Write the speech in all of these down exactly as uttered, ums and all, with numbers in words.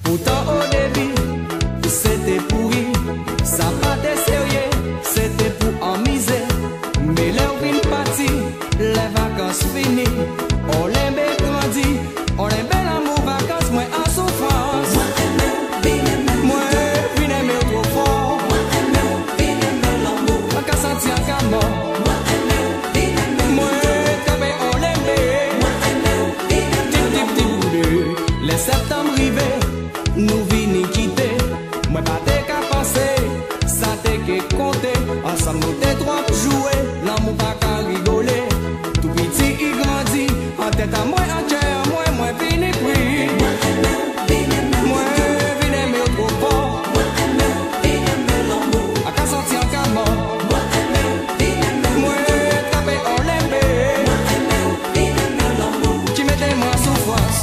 Pourtant au début, c'était pourri, ça pas de sérieux, c'était pour amuser. Mais l'heure vient partie, les vacances finies, on Limbé grandit, on Limbé l'amour vacances, moi en souffrance. Moi aimé, vine aimé, moi vine aimé trop fort. Moi aimé, vine aimé l'amour, on qu'à sentir qu'à mort. Moi aimé, vine aimé, moi t'aimé on Limbé. Moi aimé, vine aimé, les septembre arrivé, nous vini quitter. Moi pas t'es qu'à passer, ça t'es qu'à compter. Ensemble nous t'es trois jouer, l'amour pas qu'à rigoler. Tout petit il grandit, en tête à moi, en cœur à moi, moi vini pris. Moi aimé, vini aimé, moi vini aimé trop fort. Moi aimé, vini aimé l'amour, à qu'à sentir en qu'à mort. Moi aimé, vini aimé, moi tapé en Limbé. Moi aimé, vini aimé l'amour, qui mettait moi en souffrance.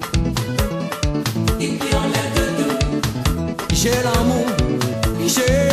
J'ai l'amour, j'ai